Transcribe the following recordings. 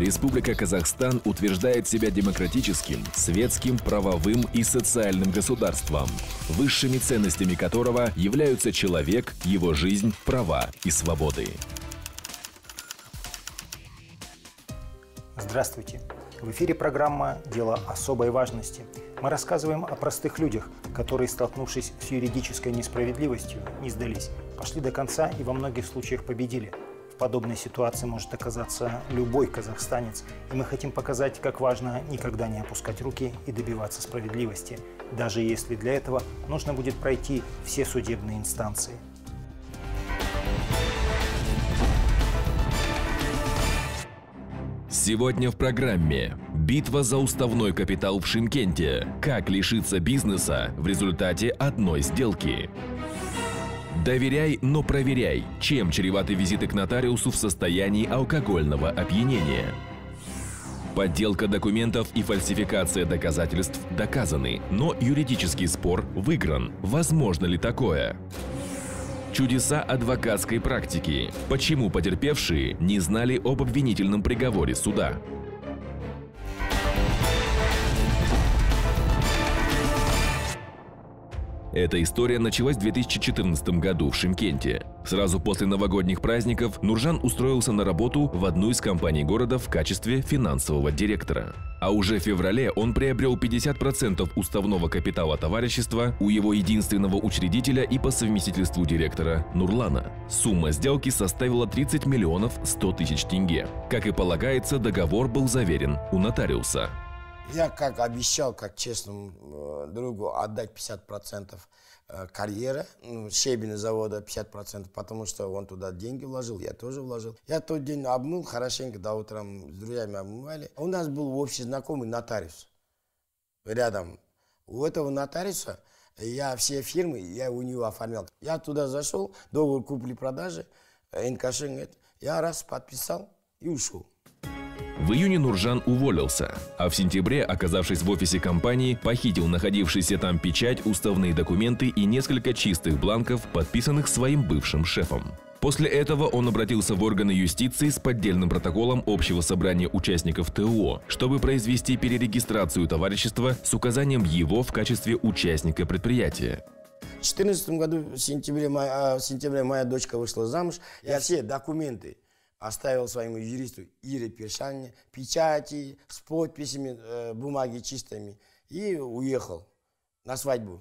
Республика Казахстан утверждает себя демократическим, светским, правовым и социальным государством, высшими ценностями которого являются человек, его жизнь, права и свободы. Здравствуйте! В эфире программа «Дело особой важности». Мы рассказываем о простых людях, которые, столкнувшись с юридической несправедливостью, не сдались, пошли до конца и во многих случаях победили. В подобной ситуации может оказаться любой казахстанец, и мы хотим показать, как важно никогда не опускать руки и добиваться справедливости, даже если для этого нужно будет пройти все судебные инстанции. Сегодня в программе «Битва за уставной капитал в Шымкенте. Как лишиться бизнеса в результате одной сделки». Доверяй, но проверяй, чем чреваты визиты к нотариусу в состоянии алкогольного опьянения. Подделка документов и фальсификация доказательств доказаны, но юридический спор выигран. Возможно ли такое? Чудеса адвокатской практики. Почему потерпевшие не знали об обвинительном приговоре суда? Эта история началась в 2014 году в Шымкенте. Сразу после новогодних праздников Нуржан устроился на работу в одну из компаний города в качестве финансового директора. А уже в феврале он приобрел 50% уставного капитала товарищества у его единственного учредителя и по совместительству директора Нурлана. Сумма сделки составила 30 миллионов 100 тысяч тенге. Как и полагается, договор был заверен у нотариуса. Я как обещал, как честному другу, отдать 50% карьеры, щебень завода 50%, потому что он туда деньги вложил, я тоже вложил. Я тот день обмыл хорошенько, до утра с друзьями обмывали. У нас был общий знакомый нотариус рядом. У этого нотариуса я все фирмы, я у него оформлял. Я туда зашел, договор купли-продажи, НКШ, я раз подписал и ушел. В июне Нуржан уволился, а в сентябре, оказавшись в офисе компании, похитил находившийся там печать, уставные документы и несколько чистых бланков, подписанных своим бывшим шефом. После этого он обратился в органы юстиции с поддельным протоколом общего собрания участников ТО, чтобы произвести перерегистрацию товарищества с указанием его в качестве участника предприятия. В 2014 году, в сентябре моя дочка вышла замуж, я все документы оставил своему юристу Ире Першанине, печати с подписями, бумаги чистыми, и уехал на свадьбу.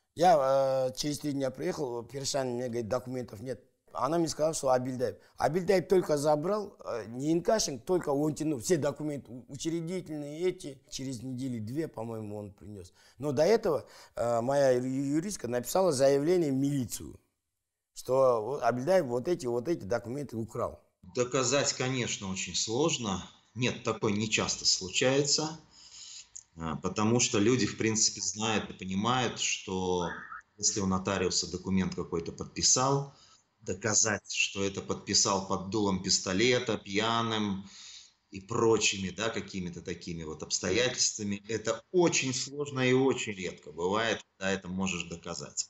Я через 3 дня приехал, Першанин мне говорит, документов нет. Она мне сказала, что Абильдаев. Абильдаев только забрал, не инкашинг, только он тянул. Все документы учредительные эти, через недели-две, по-моему, он принес. Но до этого моя юристка написала заявление в милицию, что Абильдаев вот эти документы украл. Доказать, конечно, очень сложно. Нет, такое не часто случается, потому что люди, в принципе, знают и понимают, что если у нотариуса документ какой-то подписал, доказать, что это подписал под дулом пистолета, пьяным и прочими, да, какими-то такими вот обстоятельствами, это очень сложно и очень редко бывает, когда это можешь доказать.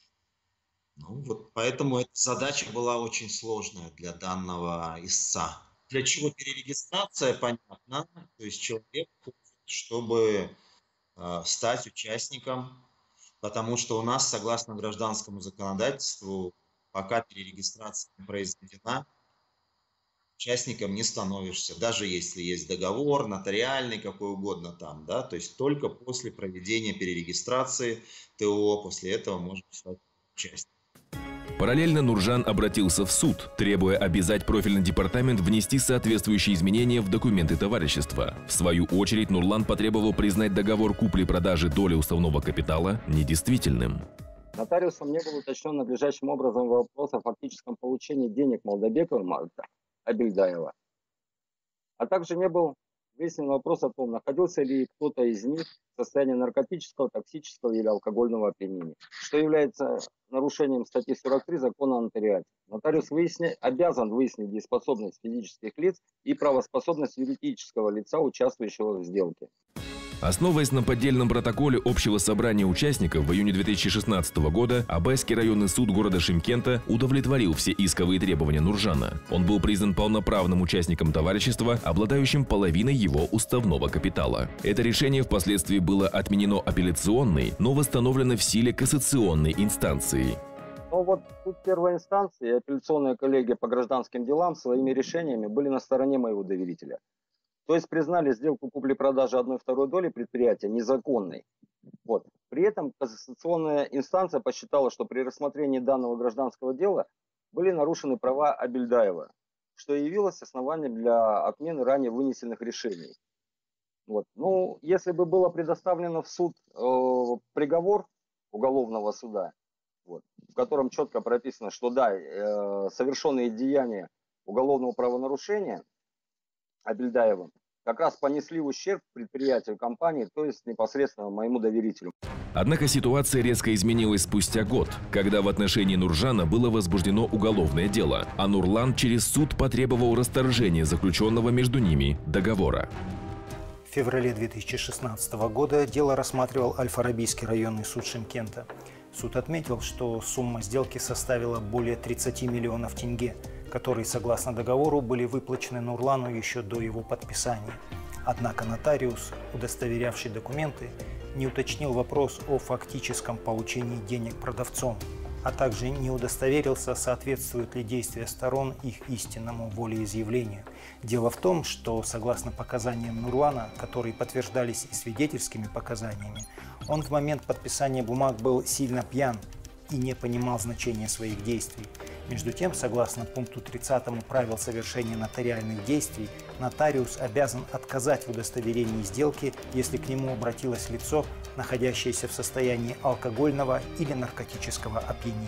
Ну, вот поэтому эта задача была очень сложная для данного истца. Для чего перерегистрация, понятно. То есть человек хочет, чтобы стать участником, потому что у нас, согласно гражданскому законодательству, пока перерегистрация не произведена, участником не становишься. Даже если есть договор, нотариальный, какой угодно там, да, то есть только после проведения перерегистрации ТО, после этого можно стать участником. Параллельно Нуржан обратился в суд, требуя обязать профильный департамент внести соответствующие изменения в документы товарищества. В свою очередь Нурлан потребовал признать договор купли-продажи доли уставного капитала недействительным. Нотариусом не был уточнен надлежащим образом вопрос о фактическом получении денег Молдобекова Абильдаева, а также не был выяснен вопрос о том, находился ли кто-то из них в состоянии наркотического, токсического или алкогольного опьянения, что является нарушением статьи 43 закона о нотариате. Нотариус обязан выяснить дееспособность физических лиц и правоспособность юридического лица, участвующего в сделке. Основываясь на поддельном протоколе общего собрания участников в июне 2016 года, Абайский районный суд города Шымкента удовлетворил все исковые требования Нуржана. Он был признан полноправным участником товарищества, обладающим половиной его уставного капитала. Это решение впоследствии было отменено апелляционной, но восстановлено в силе кассационной инстанцией. Но вот тут первая инстанция и апелляционная коллегия по гражданским делам своими решениями были на стороне моего доверителя. То есть признали сделку купли-продажи 1/2 доли предприятия незаконной. Вот. При этом кассационная инстанция посчитала, что при рассмотрении данного гражданского дела были нарушены права Абильдаева, что явилось основанием для отмены ранее вынесенных решений. Вот. Ну, если бы было предоставлено в суд приговор уголовного суда, вот, в котором четко прописано, что да, совершенные деяния уголовного правонарушения Абильдаевым как раз понесли ущерб предприятию компании, то есть непосредственно моему доверителю. Однако ситуация резко изменилась спустя год, когда в отношении Нуржана было возбуждено уголовное дело, а Нурлан через суд потребовал расторжения заключенного между ними договора. В феврале 2016 года дело рассматривал Аль-Фарабийский районный суд Шымкента. Суд отметил, что сумма сделки составила более 30 миллионов тенге, которые, согласно договору, были выплачены Нурлану еще до его подписания. Однако нотариус, удостоверявший документы, не уточнил вопрос о фактическом получении денег продавцом, а также не удостоверился, соответствуют ли действия сторон их истинному волеизъявлению. Дело в том, что, согласно показаниям Нурлана, которые подтверждались и свидетельскими показаниями, он в момент подписания бумаг был сильно пьян и не понимал значения своих действий. Между тем, согласно пункту 30 правил совершения нотариальных действий, нотариус обязан отказать в удостоверении сделки, если к нему обратилось лицо, находящееся в состоянии алкогольного или наркотического опьянения.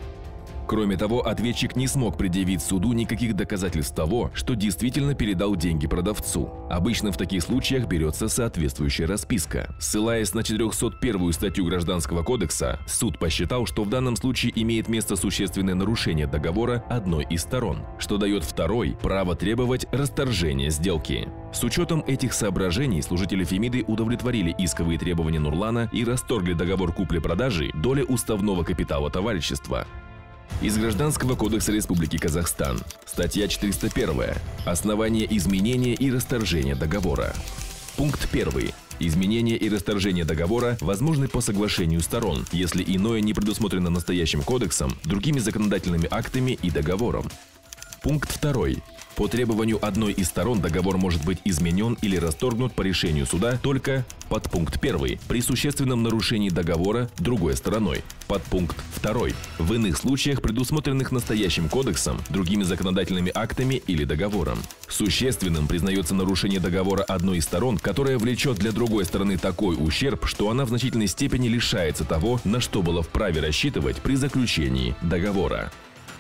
Кроме того, ответчик не смог предъявить суду никаких доказательств того, что действительно передал деньги продавцу. Обычно в таких случаях берется соответствующая расписка. Ссылаясь на 401 статью Гражданского кодекса, суд посчитал, что в данном случае имеет место существенное нарушение договора одной из сторон, что дает второй право требовать расторжения сделки. С учетом этих соображений служители Фемиды удовлетворили исковые требования Нурлана и расторгли договор купли-продажи доли уставного капитала товарищества. Из Гражданского кодекса Республики Казахстан. Статья 401. Основание изменения и расторжения договора. Пункт 1. Изменение и расторжение договора возможны по соглашению сторон, если иное не предусмотрено настоящим кодексом, другими законодательными актами и договором. Пункт 2. По требованию одной из сторон договор может быть изменен или расторгнут по решению суда только подпункт 1 при существенном нарушении договора другой стороной. Подпункт 2 в иных случаях, предусмотренных настоящим кодексом, другими законодательными актами или договором. Существенным признается нарушение договора одной из сторон, которое влечет для другой стороны такой ущерб, что она в значительной степени лишается того, на что было вправе рассчитывать при заключении договора.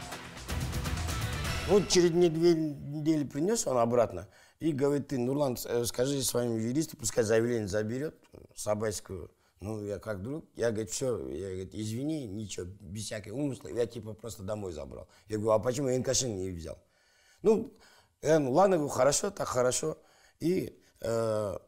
Вот через 2 недели принес он обратно и говорит: ты, Нурлан, скажи своему юристу, пускай заявление заберет с Абайского. Ну, я как друг, я, говорит, все, я, говорит, извини, ничего, без всякой умысла, я типа просто домой забрал. Я говорю: а почему я НКШ не взял? Ну, ладно, говорю, хорошо, так хорошо. И я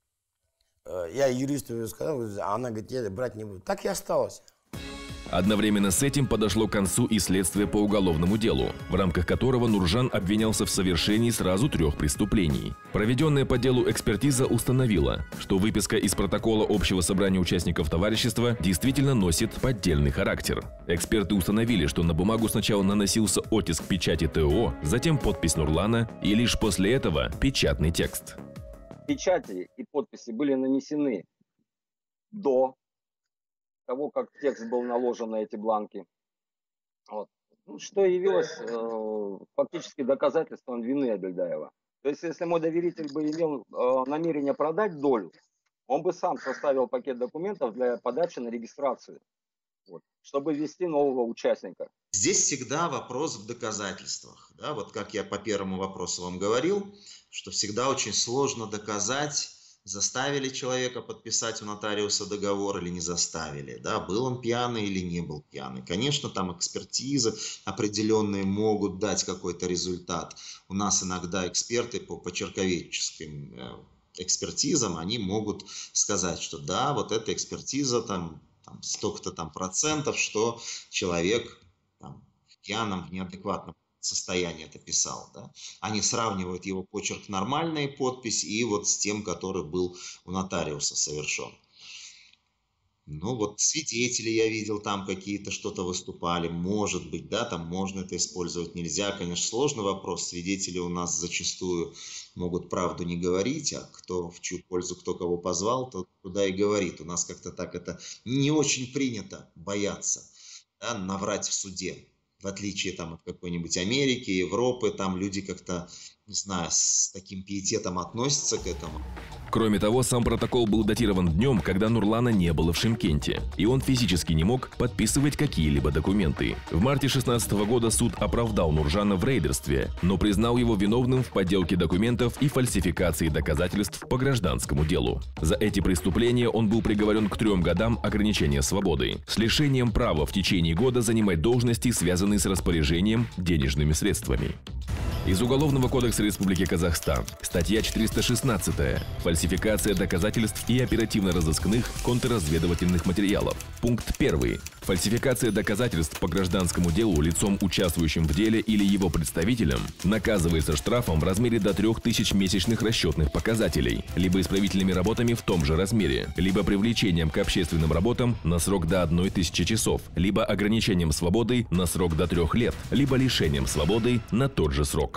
юристу сказал, а она говорит: я брать не буду. Так и осталось. Одновременно с этим подошло к концу и следствие по уголовному делу, в рамках которого Нуржан обвинялся в совершении сразу 3 преступлений. Проведенная по делу экспертиза установила, что выписка из протокола общего собрания участников товарищества действительно носит поддельный характер. Эксперты установили, что на бумагу сначала наносился оттиск печати ТО, затем подпись Нурлана и лишь после этого печатный текст. Печати и подписи были нанесены до того, как текст был наложен на эти бланки. Вот. Ну, что явилось фактически доказательством вины Абильдаева. То есть, если мой доверитель бы имел намерение продать долю, он бы сам составил пакет документов для подачи на регистрацию, вот, чтобы ввести нового участника. Здесь всегда вопрос в доказательствах. Да? Вот как я по первому вопросу вам говорил, что всегда очень сложно доказать, заставили человека подписать у нотариуса договор или не заставили, да, был он пьяный или не был пьяный. Конечно, там экспертизы определенные могут дать какой-то результат. У нас иногда эксперты по почерковедческим экспертизам, они могут сказать, что да, вот эта экспертиза там столько-то там процентов, что человек там, в пьяном, в неадекватном состоянии это писал. Да? Они сравнивают его почерк нормальной, подпись, и вот с тем, который был у нотариуса совершен. Ну вот свидетели я видел, там какие-то что-то выступали, может быть, да, там можно это использовать, нельзя, конечно, сложный вопрос. Свидетели у нас зачастую могут правду не говорить, а кто в чью пользу, кто кого позвал, тот туда и говорит. У нас как-то так это не очень принято бояться, да, наврать в суде. В отличие там от какой-нибудь Америки, Европы, там люди как-то, не знаю, с таким пиететом относятся к этому. Кроме того, сам протокол был датирован днем, когда Нурлана не было в Шымкенте, и он физически не мог подписывать какие-либо документы. В марте 2016 года суд оправдал Нуржана в рейдерстве, но признал его виновным в подделке документов и фальсификации доказательств по гражданскому делу. За эти преступления он был приговорен к 3 годам ограничения свободы, с лишением права в течение года занимать должности, связанные с распоряжением денежными средствами. Из Уголовного кодекса Республики Казахстан. Статья 416. Фальсификация доказательств и оперативно-розыскных контрразведывательных материалов. Пункт 1. Фальсификация доказательств по гражданскому делу лицом, участвующим в деле, или его представителем, наказывается штрафом в размере до 3000 месячных расчетных показателей, либо исправительными работами в том же размере, либо привлечением к общественным работам на срок до 1000 часов, либо ограничением свободы на срок до 3 лет, либо лишением свободы на тот же срок.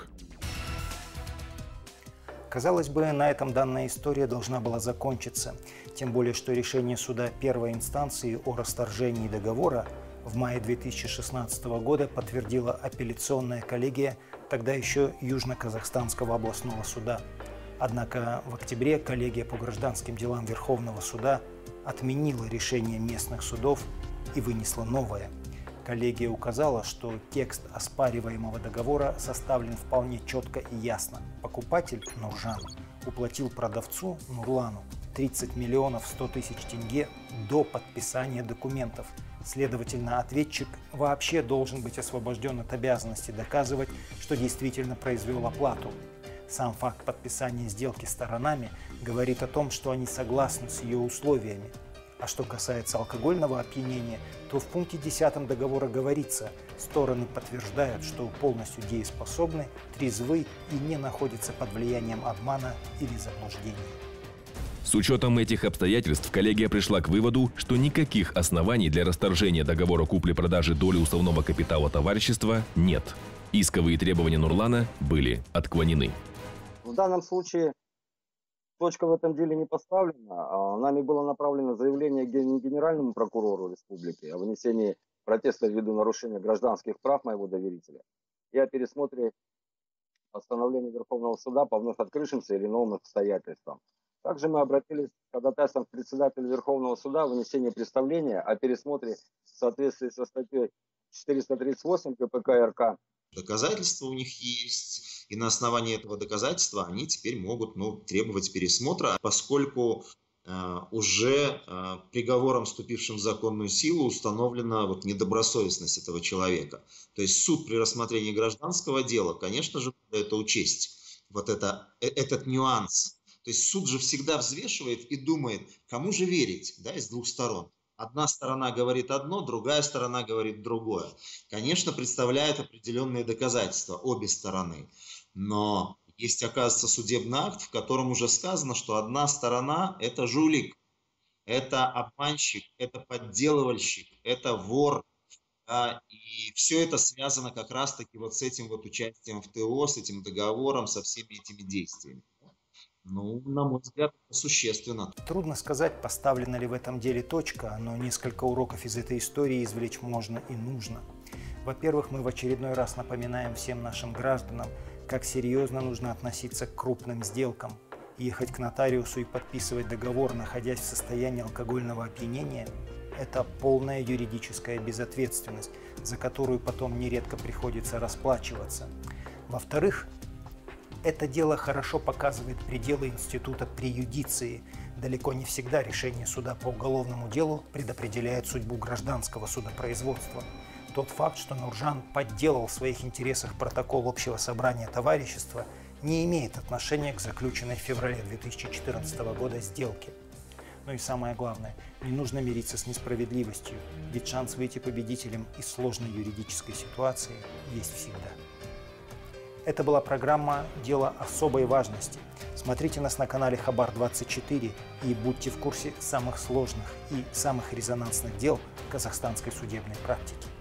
Казалось бы, на этом данная история должна была закончиться, тем более, что решение суда первой инстанции о расторжении договора в мае 2016 года подтвердила апелляционная коллегия тогда еще Южно-Казахстанского областного суда. Однако в октябре коллегия по гражданским делам Верховного суда отменила решение местных судов и вынесла новое. Коллегия указала, что текст оспариваемого договора составлен вполне четко и ясно. Покупатель Нуржан уплатил продавцу Нурлану 30 миллионов 100 тысяч тенге до подписания документов. Следовательно, ответчик вообще должен быть освобожден от обязанности доказывать, что действительно произвел оплату. Сам факт подписания сделки сторонами говорит о том, что они согласны с ее условиями. А что касается алкогольного опьянения, то в пункте 10 договора говорится: стороны подтверждают, что полностью дееспособны, трезвы и не находятся под влиянием обмана или заблуждения. С учетом этих обстоятельств коллегия пришла к выводу, что никаких оснований для расторжения договора купли-продажи доли уставного капитала товарищества нет. Исковые требования Нурлана были отклонены. В данном случае точка в этом деле не поставлена. Нами было направлено заявление генеральному прокурору республики о вынесении протеста ввиду нарушения гражданских прав моего доверителя и о пересмотре постановления Верховного суда по вновь открывшимся или новым обстоятельствам. Также мы обратились к ходатайствам к председателю Верховного суда о вынесении представления о пересмотре в соответствии со статьей 438 КПК РК. Доказательства у них есть, и на основании этого доказательства они теперь могут требовать пересмотра, поскольку уже приговором, вступившим в законную силу, установлена недобросовестность этого человека. То есть суд при рассмотрении гражданского дела, конечно же, надо это учесть, этот нюанс. То есть суд же всегда взвешивает и думает, кому же верить, да, из двух сторон. Одна сторона говорит одно, другая сторона говорит другое. Конечно, представляет определенные доказательства обе стороны. Но есть, оказывается, судебный акт, в котором уже сказано, что одна сторона – это жулик, это обманщик, это подделывальщик, это вор. Да, и все это связано как раз-таки с этим участием в ТО, с этим договором, со всеми этими действиями. На мой взгляд, это существенно. Трудно сказать, поставлена ли в этом деле точка, но несколько уроков из этой истории извлечь можно и нужно. Во-первых, мы в очередной раз напоминаем всем нашим гражданам, как серьезно нужно относиться к крупным сделкам. Ехать к нотариусу и подписывать договор, находясь в состоянии алкогольного опьянения – это полная юридическая безответственность, за которую потом нередко приходится расплачиваться. Во-вторых, это дело хорошо показывает пределы института преюдиции. Далеко не всегда решение суда по уголовному делу предопределяет судьбу гражданского судопроизводства. Тот факт, что Нуржан подделал в своих интересах протокол общего собрания товарищества, не имеет отношения к заключенной в феврале 2014 года сделке. Ну и самое главное, не нужно мириться с несправедливостью, ведь шанс выйти победителем из сложной юридической ситуации есть всегда. Это была программа «Дело особой важности». Смотрите нас на канале Хабар-24 и будьте в курсе самых сложных и самых резонансных дел казахстанской судебной практики.